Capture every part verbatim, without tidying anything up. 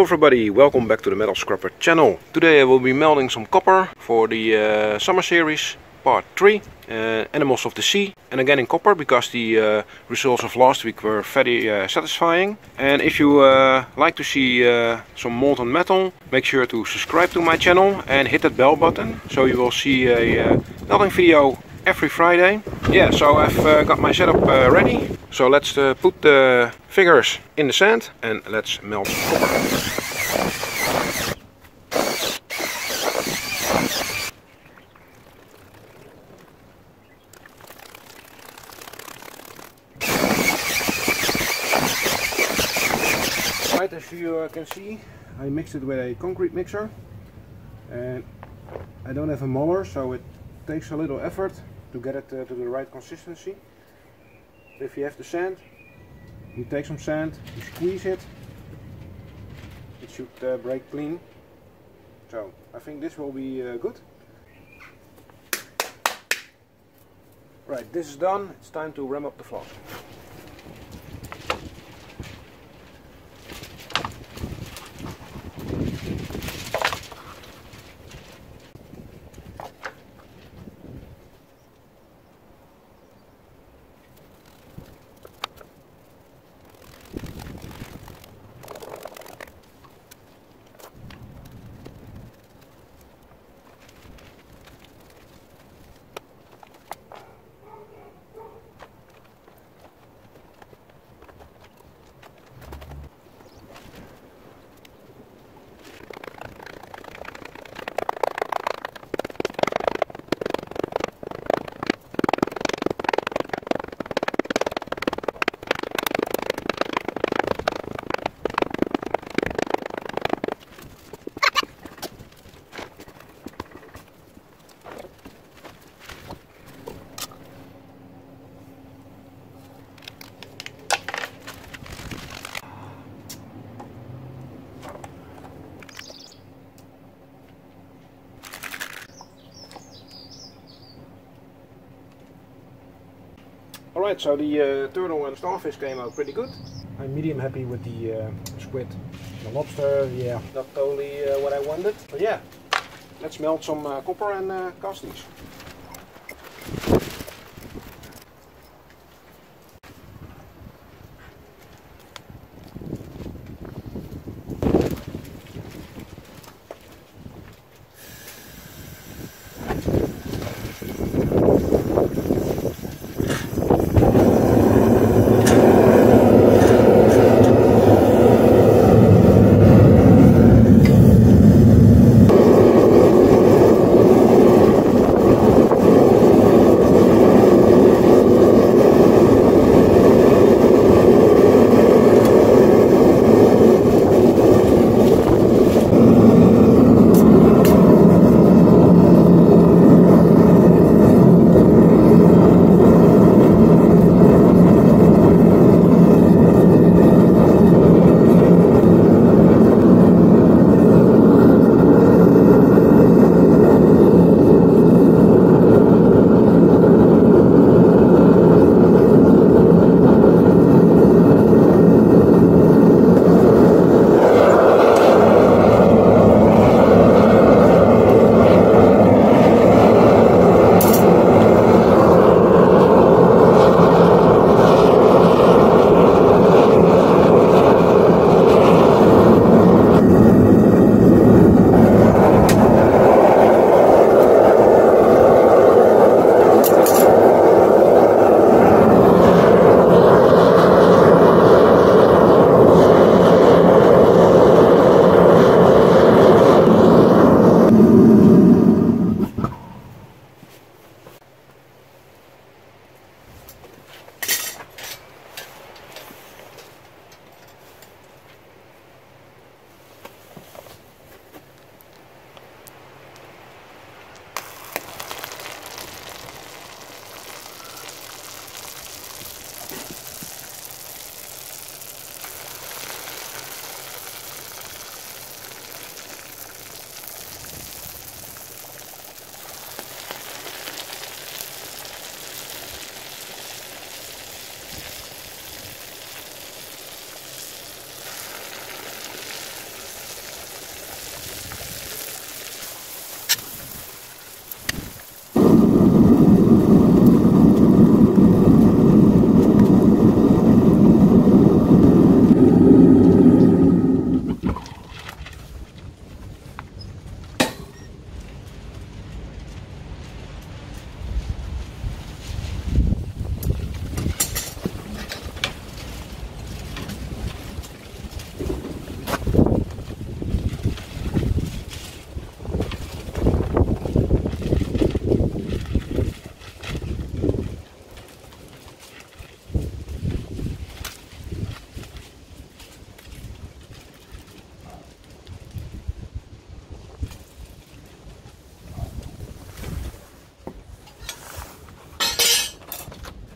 everybody, welcome back to the Metal Scrapper channel. Today I will be melting some copper for the uh, summer series part three, uh, Animals of the Sea, and again in copper because the uh, results of last week were very uh, satisfying. And if you uh, like to see uh, some molten metal, make sure to subscribe to my channel and hit that bell button so you will see a uh, melting video every Friday. Yeah, so I've uh, got my setup uh, ready. So let's uh, put the fingers in the sand and let's melt copper. Right, as you uh, can see, I mixed it with a concrete mixer, and I don't have a molar, so it takes a little effort to get it uh, to the right consistency. If you have the sand, you take some sand, you squeeze it, it should uh, break clean. So I think this will be uh, good. Right, this is done. It's time to ram up the flask. Alright, so the uh, turtle and starfish came out pretty good. I'm medium happy with the uh, squid. The lobster, yeah, not totally uh, what I wanted. But yeah, let's melt some uh, copper and uh, cast these.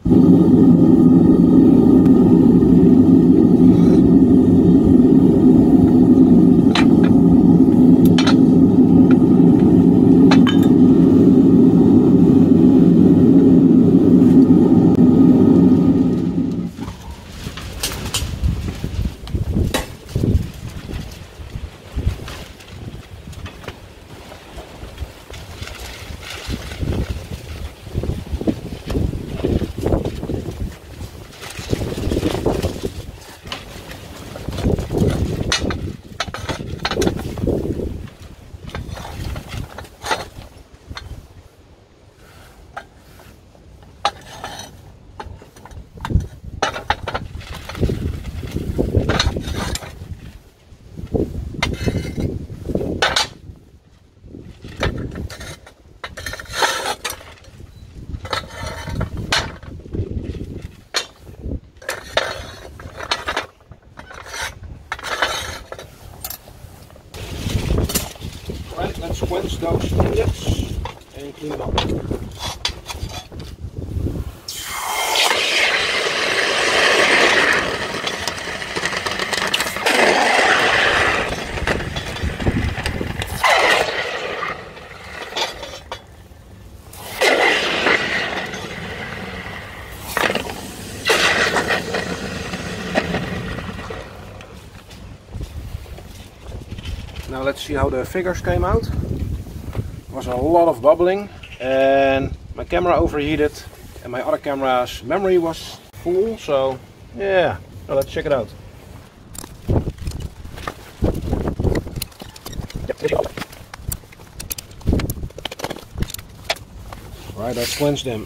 Let's quench those inlets and clean them up. Now let's see how the figures came out. There was a lot of bubbling and my camera overheated and my other camera's memory was full, so yeah, so let's check it out. Right, let's cleanse them.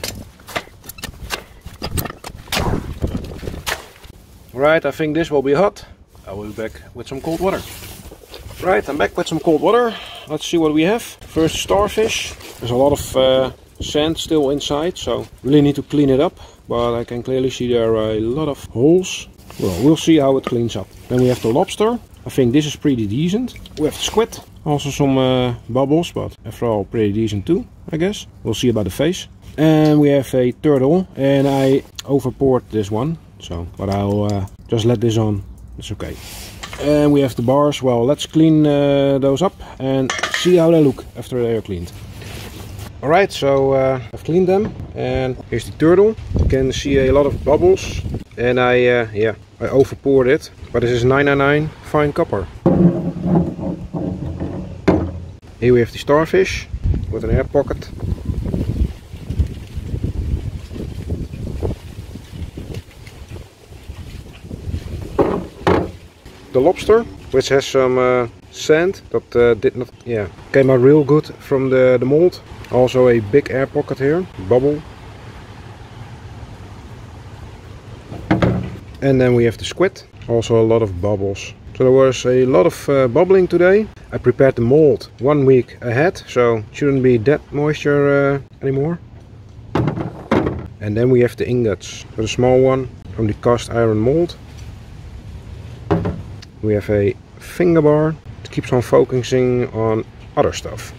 Right, I think this will be hot. I will be back with some cold water. Right, I'm back with some cold water. Let's see what we have. First, starfish. There's a lot of uh, sand still inside, so really need to clean it up. But I can clearly see there are a lot of holes. Well, we'll see how it cleans up. Then we have the lobster. I think this is pretty decent. We have the squid. Also some uh, bubbles, but after all pretty decent too, I guess. We'll see about the face. And we have a turtle, and I overpoured this one. So, but I'll uh, just let this on. It's okay. And we have the bars. Well, let's clean uh, those up and see how they look after they are cleaned. Alright, so uh, I've cleaned them and here's the turtle. You can see a lot of bubbles and I, uh, yeah, I overpoured it. But this is nine ninety-nine fine copper. Here we have the starfish with an air pocket. The lobster, which has some uh, sand that uh, did not, yeah, came out real good from the, the mold. Also a big air pocket here, bubble. And then we have the squid, also a lot of bubbles. So there was a lot of uh, bubbling today. I prepared the mold one week ahead, so shouldn't be that moisture uh, anymore. And then we have the ingots, so the small one from the cast iron mold. We have a finger bar that keeps on focusing on other stuff.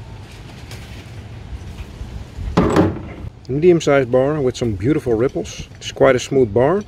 A medium-sized bar with some beautiful ripples. It's quite a smooth bar.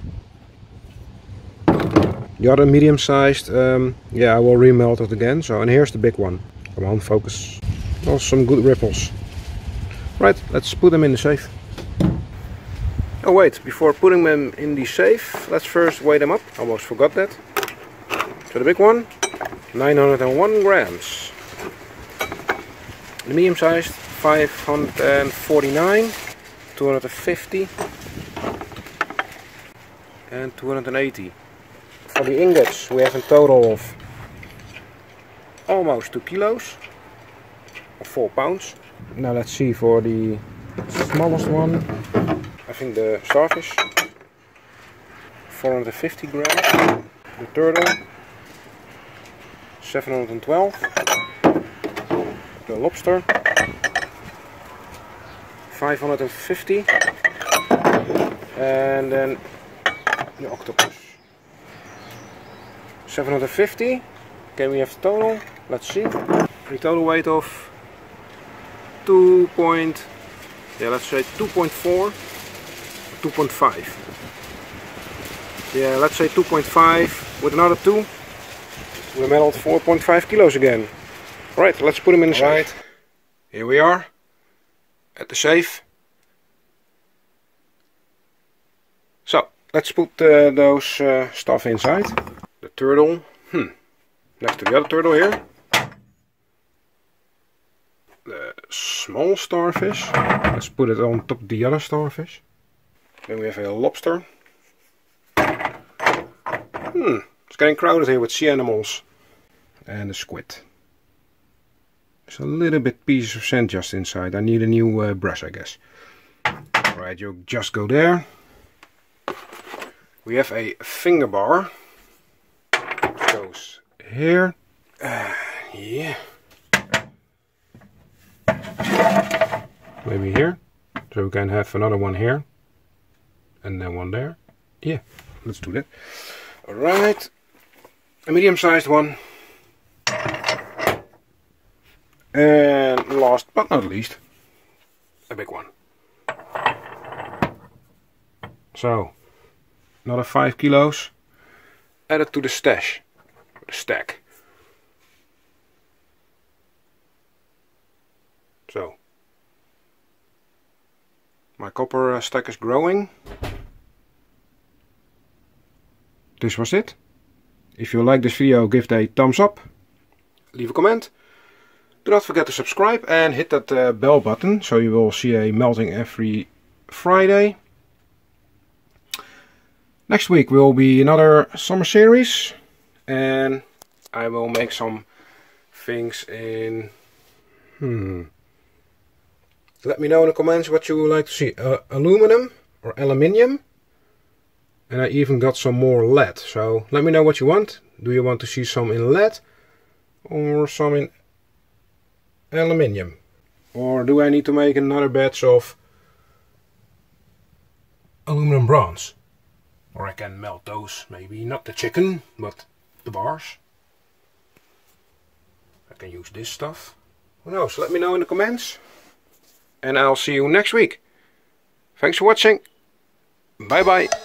The other medium-sized, um, yeah, I will remelt it again. So, and here's the big one. Come on, focus. Also some good ripples. Right, let's put them in the safe. Oh wait, before putting them in the safe, let's first weigh them up. Almost forgot that. So the big one, nine hundred and one grams. The medium sized, five hundred forty-nine, two hundred fifty and two hundred eighty. For the ingots we have a total of almost two kilos, or four pounds. Now let's see for the smallest one, I think the starfish, four hundred fifty grams, the turtle, seven hundred twelve, the lobster, five hundred fifty, and then the octopus, seven hundred fifty. Okay, we have the total, let's see, the total weight of two point, yeah, let's say two point four, two point five. Yeah, let's say two point five with another two. We metaled four point five kilos again. Alright, let's put them in the safe. Right. Here we are at the safe. So let's put uh, those uh, stuff inside. The turtle, hmm, next to the other turtle here. The small starfish, let's put it on top of the other starfish. Then we have a lobster. Hmm, it's getting crowded here with sea animals. And a squid. There's a little bit pieces of sand just inside. I need a new uh, brush, I guess. Alright, you just go there. We have a finger bar. It goes here. Uh, yeah. Maybe here. So we can have another one here. And then one there. Yeah, let's do that. Alright. A medium-sized one. And last but not least, a big one. So, another five kilos added to the stash, the stack. So, my copper stack is growing. This was it. If you like this video, give it a thumbs up, leave a comment. Do not forget to subscribe and hit that uh, bell button so you will see a melting every Friday. Next week will be another summer series and I will make some things in... Hmm. Let me know in the comments what you would like to see. Uh, aluminum or aluminium. And I even got some more lead. So let me know what you want. Do you want to see some in lead or some in aluminium? Or do I need to make another batch of aluminum bronze? Or I can melt those, maybe not the chicken, but the bars. I can use this stuff. Who knows? Let me know in the comments. And I'll see you next week. Thanks for watching. Bye bye.